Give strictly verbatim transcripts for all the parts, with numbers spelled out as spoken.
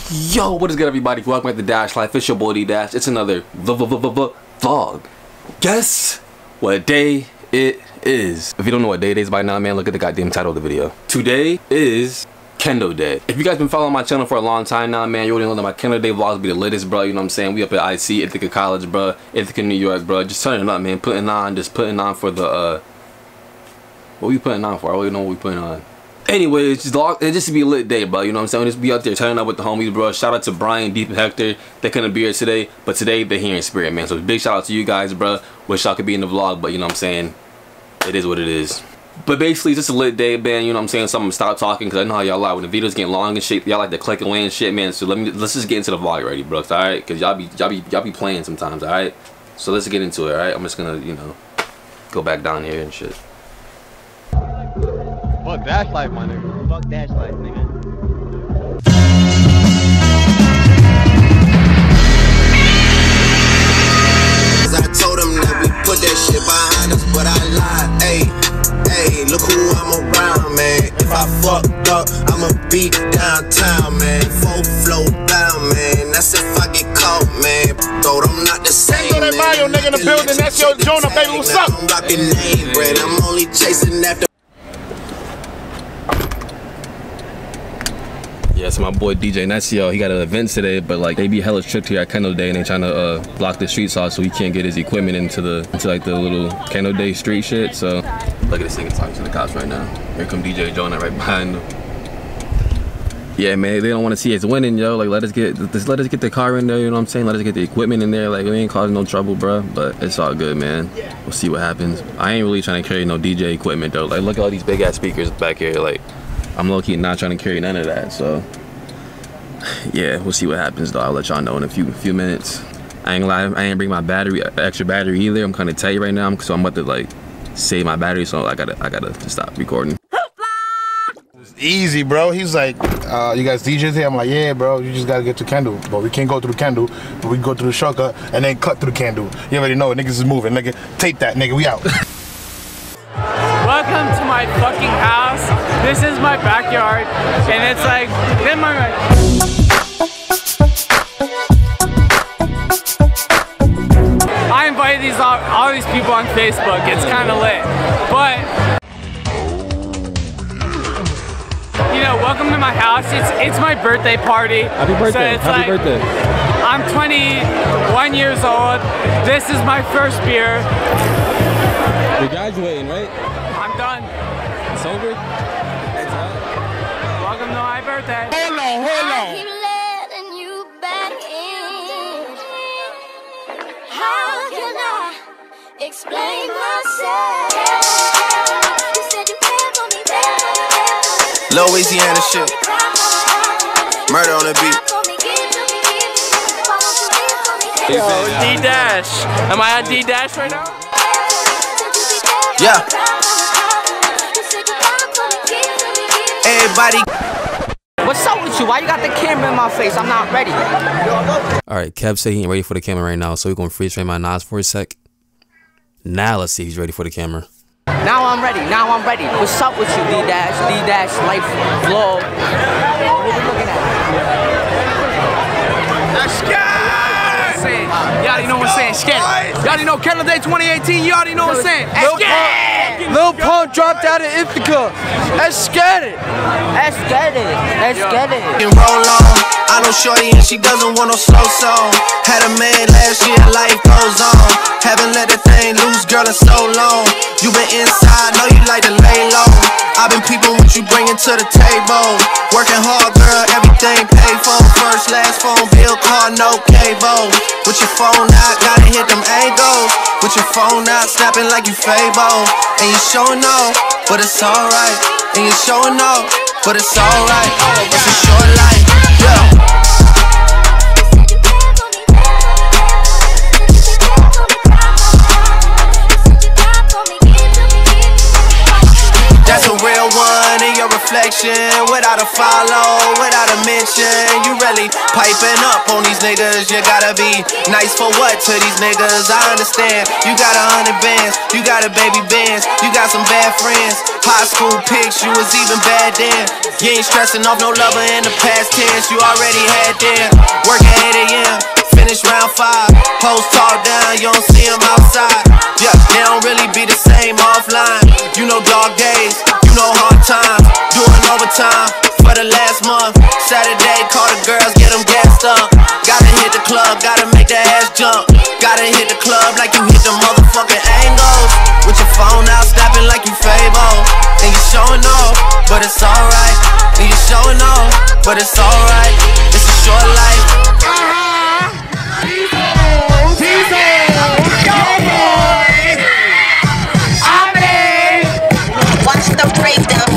Yo, what is good, everybody? Welcome back to Dash Life. It's your boy D Dash. It's another vlog. Guess what day it is? If you don't know what day it is by now, man, look at the goddamn title of the video. Today is Kendo Day. If you guys been following my channel for a long time now, man, you already know that my Kendo Day vlogs be the latest, bro. You know what I'm saying? We up at I C, Ithaca College, bro. Ithaca, New York, bro. Just turning up, man. Putting on, just putting on for the, uh... what we putting on for? I don't even know what we putting on. Anyway, it's just it just to be a lit day, bro. You know what I'm saying? Just be out there turning up with the homies, bro. Shout out to Brian, Deep, and Hector. They couldn't be here today, but today they're here in spirit, man. So big shout out to you guys, bro. Wish y'all could be in the vlog, but you know what I'm saying? It is what it is. But basically, it's just a lit day, man. You know what I'm saying? So I'm gonna stop talking because I know how y'all are when the videos getting long and shit. Y'all like to click away and shit, man. So let me let's just get into the vlog already, bro. All right? Because y'all be y'all be y'all be playing sometimes, all right? So let's get into it, all right? I'm just gonna you know go back down here and shit. Fuck Dash Life, my nigga. Fuck Dash Life, nigga. I told them that we put that shit behind us, but I lied. Hey, hey, look who I'm around, man. If I fucked up, I'ma be downtown, man. Full flow down, man. That's if I get caught, man. Though I'm not the same, man. Mario, nigga, in the building. That's your Jonah, baby. What's up? I'm rocking name bread. I'm only chasing after. Yeah, so my boy D J Nesio, he got an event today, but like they be hella strict here at Kendo Day and they trying to uh, block the streets off so he can't get his equipment into the into like the little Kendo Day street shit. So look at this nigga talking to the cops right now. Here come D J Jonah right behind him. Yeah, man, they don't want to see us winning, yo. Like let us get just let us get the car in there, you know what I'm saying? Let us get the equipment in there. Like we ain't causing no trouble, bro. But it's all good, man. We'll see what happens. I ain't really trying to carry no D J equipment though. Like look at all these big ass speakers back here, like. I'm low-key not trying to carry none of that, so yeah, we'll see what happens though. I'll let y'all know in a few few minutes. I ain't gonna lie, I ain't bring my battery, extra battery either. I'm kind of tight right now, so I'm about to like save my battery. So I gotta, I gotta just stop recording. It's easy, bro. He's like, uh, you guys D Js here? I'm like, yeah, bro. You just gotta get to Kendo, but we can't go through the Kendo, but we can go through the shortcut and then cut through the Kendo. You already know, niggas is moving. Nigga, tape that, nigga. We out. Welcome to my fucking house. This is my backyard, and it's like, then my. I invited these all, all these people on Facebook. It's kind of lit, but you know, welcome to my house. It's it's my birthday party. Happy birthday! So it's Happy like, birthday! I'm twenty-one years old. This is my first beer. You're graduating, right? I'm done. It's over? It's out. Welcome to my birthday. Hold on, hold on. I keep letting you back in. How can I explain myself? You said you cared for me better. Louisiana shit. Murder on the beat. Yo, D Dash. Am I on D Dash right now? Yeah. Everybody. What's up with you? Why you got the camera in my face? I'm not ready. Alright, Kev said he ain't ready for the camera right now, so we're gonna freeze frame my Nas for a sec. Now let's see if he's ready for the camera. Now I'm ready. Now I'm ready. What's up with you, D Dash? D Dash Life Vlog. What are we looking at? Let's go! You already know what I'm saying. Scared. You already know Kendo Day twenty eighteen. You already know what I'm saying. Lil Pump dropped out of Ithaca. Let's get it. Let's get it. Let's get it. And roll on. I know shorty and she doesn't want no slow song. Had a man last year, life goes on. Haven't let the thing loose, girl, in so long. You been inside, know you like to lay low. I've been peeping what you bringing to the table. Working hard, girl, everything paid for. First, last phone bill, car, no cable. With your phone out, gotta hit them angles. With your phone out, snapping like you Fable. And you showing off, but it's alright. And you showing off, but it's alright. It's a short life, yeah. That's a real one in your reflection. Without a follow, without a mention. You really Piping up on these niggas, you gotta be nice for what to these niggas? I understand, you got a hundred bands, you got a baby bands, you got some bad friends. High school pics, you was even bad then. You ain't stressing off no lover in the past tense, you already had them. Work at eight A M, finish round five. Post talk down, you don't see them outside. Yeah, they don't really be the same offline. You know dog days, you know hard times. Doing overtime for the last month. Saturday, call the girls, get them gassed up. Gotta hit the club, gotta make that ass jump. Gotta hit the club like you hit the motherfucking angles. With your phone out, snapping like you Fabo. And you showing off, but it's alright. And you showing off, but it's alright. It's a short life. Watch the breakdown.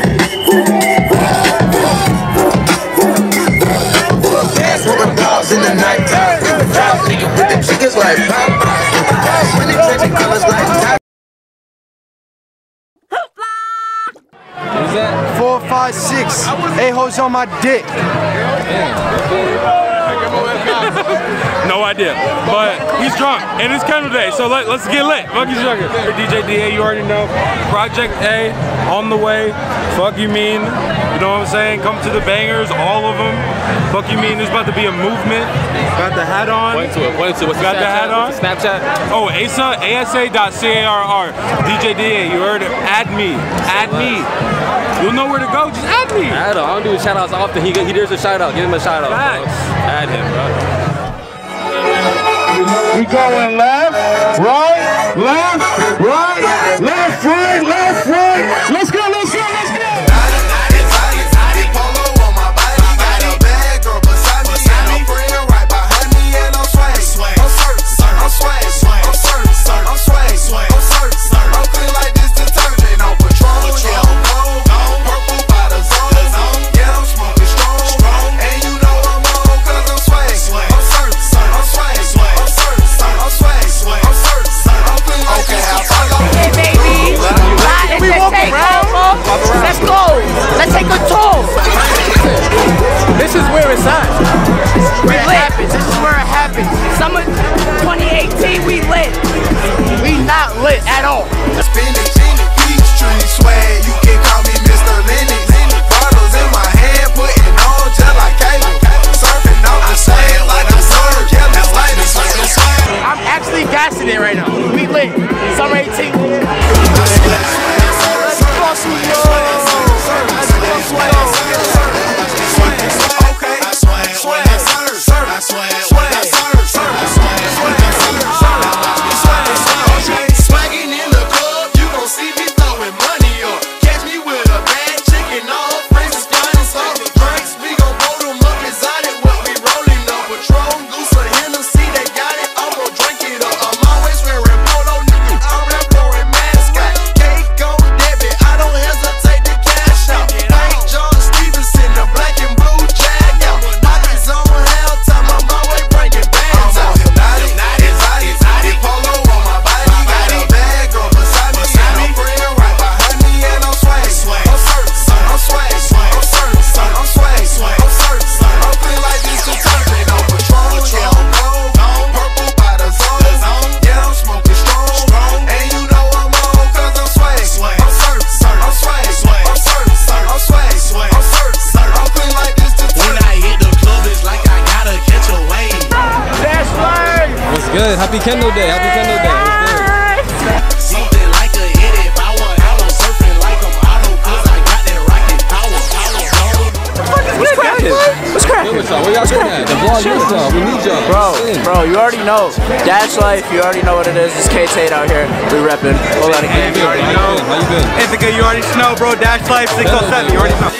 In the nighttime, in the trap, nigga with the chickens like pop. When they change the colors like top. What's that? Four, five, six. A-hoes on my dick. No idea, but he's drunk and it's Kendall Day, so let, let's get lit. Fuck you, sugar. D J D A, you already know. Project A on the way. Fuck you mean? You know what I'm saying? Come to the bangers, all of them. Fuck you mean? There's about to be a movement. Got the hat on. Point to it. Point to it. What's Got the hat on. Snapchat. Oh, Asa, A S A dot C A R R. D J D A, you heard it. Add me. Add me. You'll know where to go. Just add me. I don't, I don't do shout outs often. He, he deserves a shout out. Give him a shout out. Bro. Add him, bro. We going left, right, left, right, left, right, left, right. Let's go, let's go, let's go. Let's go! Let's take a tour! This is where it's at. This is where it happens. This is where it happens. Summer twenty eighteen, we lit. We not lit at all. Spinach in the Peachtree swag, you can call me Mister Lennox. Bottles in my hand, putting on just like cable. Surfing off the sand like a surf, yeah, that's like the swag. I'm actually gassing it right now. We lit. Summer eighteen. Good. Happy Kendall Day. Happy Kendall Day. Something like a hit power. I'm surfing like I'm auto, cause I got that rocket power. What's cracking? What's cracking? Where y'all doing at? The vlog yourself. We need y'all. Bro, bro, you already know. Dash Life, you already know what it is. It's K Tate out here. We reppin'. Whole lot of games. You already know. How you been? Ithaca, you already know, bro. Dash Life six oh seven. You already know.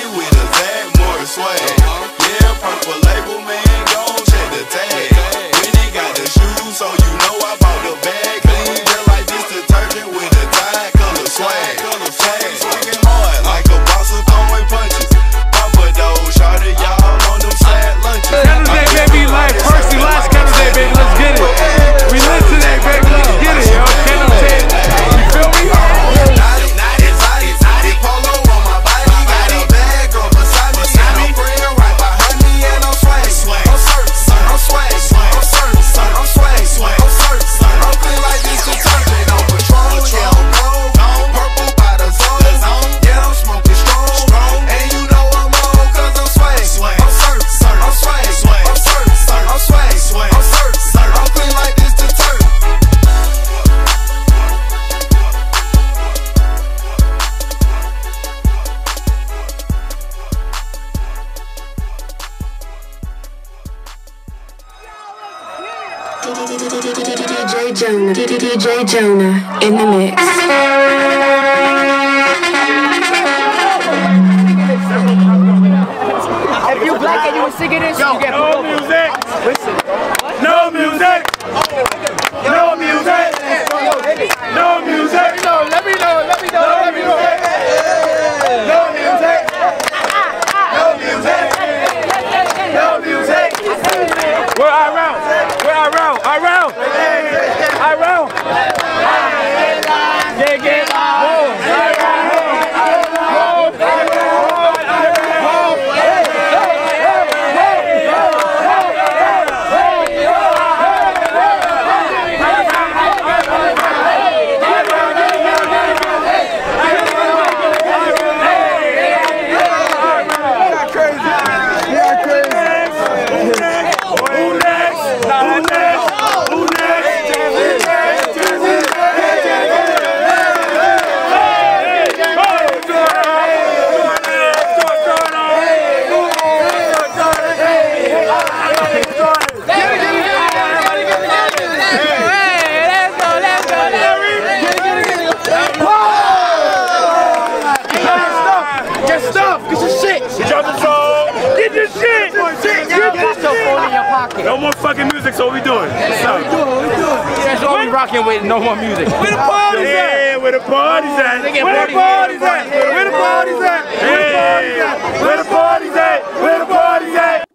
Swag. D J Jonah, D J Jonah in the mix. If you black and you was singing this, you get no music. Listen. No music. No music. No music. No, let me know. Let me know. Let me know. No music. No music. No music. Where I round? Where I round? I round. I round. Yeah, get loud. I round. No more fucking music, so what we doing? So we doing, we doing. That's all we rocking with, no more music. Where the party's at? Yeah, where the party's at? Where the party's at? Where the party's at? Where the party's at? Where the party's at?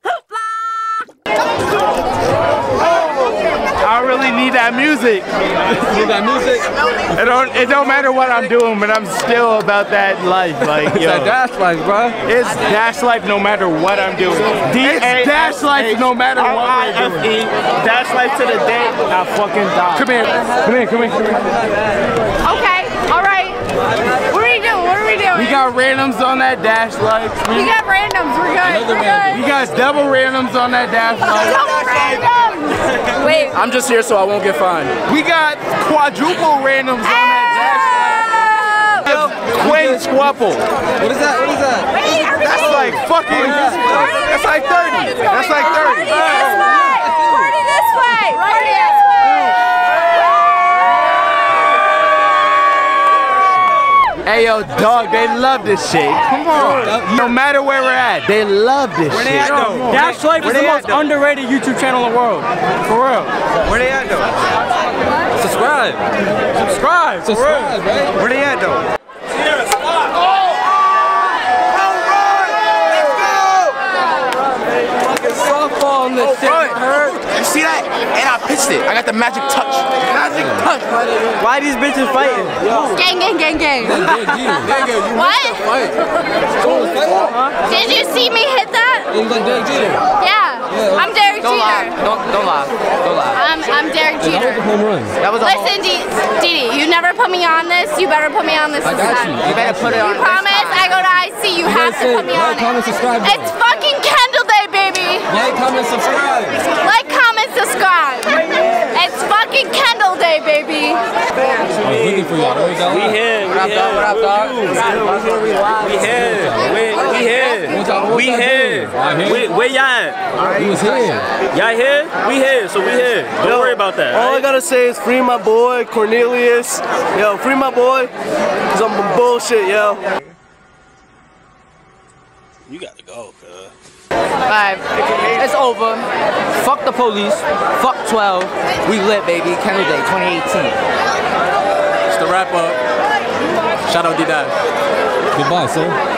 I really need that music. Need that music? It don't, it don't matter what I'm doing, but I'm still about that life. Like, It's yo. that dash life, bro. It's dash life no matter what I'm doing. It's dash life no matter what we're doing. Dash life to the day I fucking die. Come here. Come here, come here, come here. Okay, alright. What are we doing? What are we doing? We got randoms on that dash life. We got randoms. We're good. We're good. We got double randoms on that dash life. Double randoms. Wait. I'm just here so I won't get fined. We got quadruple randoms on that dash life. Quintuple. What is that? What is that? Wait, are we That's like fucking. That's like thirty. That's like thirty. Party this way. Party this way. Party this way. Hey yo, dog, they love this shit. Come on. No matter where we're at, they love this Where shit. they at though? Dash Life is Where the they most at, though? underrated YouTube channel in the world. For real. Where they at though? Subscribe. Subscribe. Subscribe, right? Where they at though? Softball on this shit. Hurt. You see that? And I pitched it. I got the magic touch. Magic touch. Why these bitches fighting? Gang, gang, gang, gang. What? Did you see me hit that? Yeah. I'm Derek Don't lie. Jeter. Don't, don't lie. Don't lie. I'm, I'm Derek Jeter. That was a whole- Listen, Dee Dee, you never put me on this. You better put me on this I this got time. you. You better put it on. You promise? I go to I C. You have to put me on like, comment, it. subscribe. It's fucking Kendall Day, baby. Like, comment, subscribe. Like, comment, subscribe. It's fucking Kendall Day, baby. I was looking for y'all. We here. What up, dog? What up, dog? We here. We, we here. We here. We, where y'all at? He was here. Y'all here? We here. So we here. Don't worry about that. All I gotta say is free my boy, Cornelius. Yo, free my boy, cause I'm bullshit, yo. You gotta go, cuz. Alright, it's over. Fuck the police. Fuck twelve. We lit, baby. Kendall Day twenty eighteen. It's the wrap up. Shout out D-Dash. Goodbye, sir.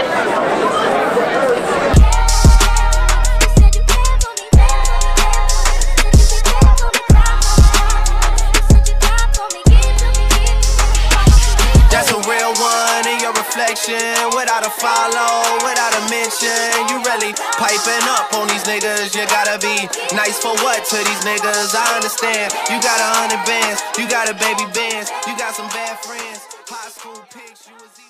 Without a follow, without a mention, you really piping up on these niggas. You gotta be nice for what to these niggas? I understand. You got a hundred bands, you got a baby bands, you got some bad friends. High school pics, you was